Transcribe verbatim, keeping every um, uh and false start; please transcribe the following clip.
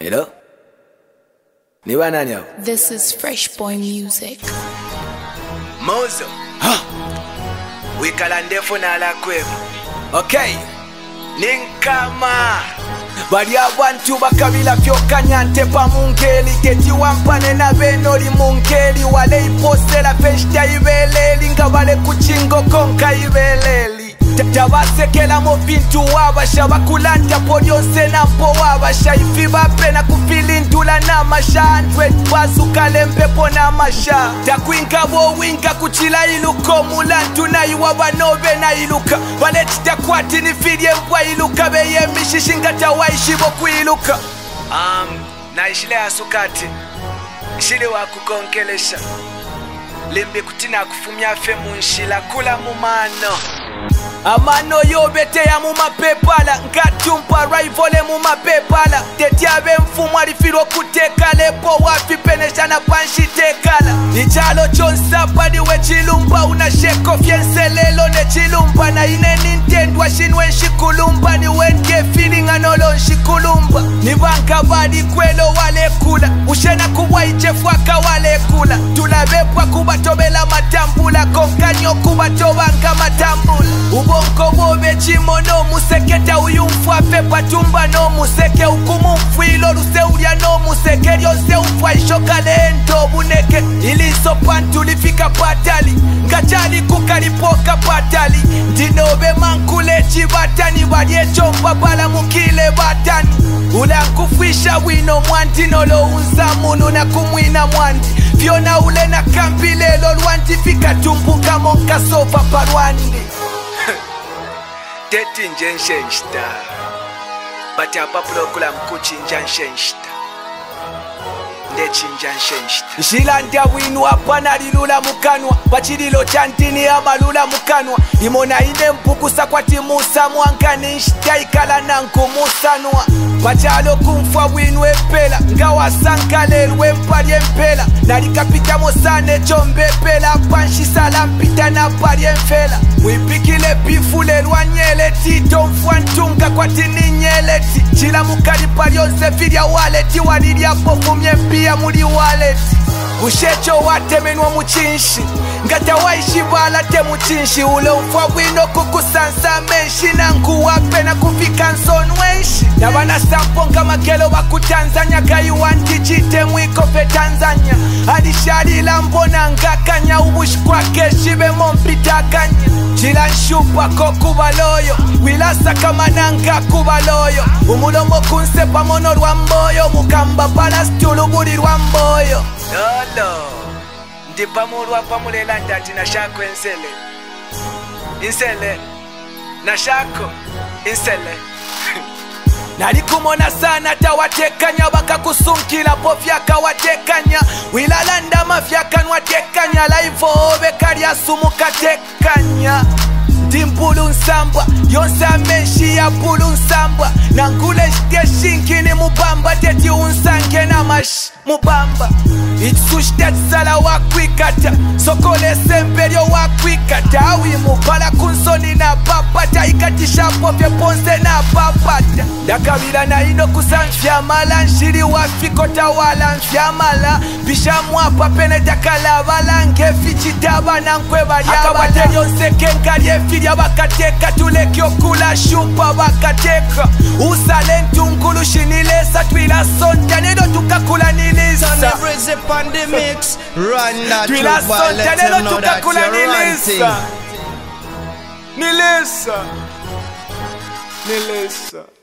Hello? Ni nani hapo? This is Fresh Boy Music. Muzo. Ha. Wikala ndefu na ala kwema. Okay. Ninkama. Bali abantu bakabila fyokanyante pa mungeli geti wampane na benoli mungeli wale ipostela peshta ibeleli nga wale kuchingo konka ibeleli tabasekela mo bintu wabasha bakulanda polyonse nampo wabasha ifi bapena kufilindula namasha hundred bazukale mpepo namasha takwinga bowinga kuchila iluko mulantu nayiwa banobe na iluka balechitakwati nifilye mbwa iluka beyemishishinga tawaishibo kwiluka um, naishile asukati ishile wakukonkelesha limbi kutina kufumya fe munshila kula mumano amano yobete ya mumapepala ngatumpa rivole mumapepala tetiabe mfumu alifirwa kutekale po wafi penesha na panshi tekala ichalo chonsapa niwe chilumba unasheko fyenselelo ne chilumba na ine nintendwa shinwe nshikulumba niwe nge feeling anolo nshikulumba nibanka badi kwelo wale kula ushena kubwa ichefwaka wale kula tulabepwa kubatobela matambula konkanyo kubatobanga matambula ubonko bobe chimono museketa uyumfu afe patumba no museke ukumu mfuilo luseulya no museke lyose ufwa ishoka lento buneke iliso pantu lifika patali ngachali kukalipoka patali ndinobe mankule chibatani balyechomba bala mukile batani ulankufwisha wino mwantino lo unza munu na kumwina mwandi Fyonaule na kambilelo lwanti fika tumbuka monka sofa parwandi Teti njenshenta Bati apapulo kula mkuchi njanshenshita Ndechi njanshenshita Nshilanda winu apana lilula mukanwa Pachililo chantini amalula mukanwa Imona ine mpukusa kwa timusa Mwangani nshita ikala nanku musanwa Pachalo kumfwa winu epela Ngawa sankalelu empali empela Nalikapita mosane chombe pela Panshi salampita na pali enfela Mwipikile pifule lwanyele tito mfwantunga kwa tini nyeleti Chila mukali palionse filya waleti Walilya pofu myempia muli waleti Ushecho watemenwa muchinshi Ngata waishi bala te muchinshi Ule mfwa wino kukusansa menshi Nangu wape na kufika nsonwenshi Na wana samponga makelo waku Tanzania Kaiwanti chite mwiko pe Tanzania Adishari lambona ngakanya Ubushi kwa keshibe mompita kanya Chila nshupa koku baloyo Wilasa kama nanga kubaloyo Umulomo kunse pamono rwamboyo Mukamba pala stulu buri rwamboyo Lolo Ndipa murwa pamulela ndati na shako insele Insele Na shako Insele Nalikumona sana tawatekanya Bakakusunkila po fyaka watekanya Wilalanda mafyaka nwatekanya Laivo obe karya sumu katekanya Ndimpulu nsamba Yonsa menshi ya pulu nsamba Nangule shite shinkini mubamba Teti unsange na mash mubamba Itsushite tsala wakwikata Sokole semperyo wakwikata Awi mubala kunsoni na papata Ikatisha pofye ponse na papata Dakabila na ino kusanfyamala Nshiri wafikota wala nfyamala Bisha mwapa pene takalabala Ngefi chitaba na nkwe lyabala Akabate yonse kenkalye filya bakateka Tulekyo kula shupa bakateka Usale ntungulu shinilesa Twila sonta nedo tukakula nilisa Zip on the mix, run that you over, let them know that you're ranting. Nilesa, Nilesa.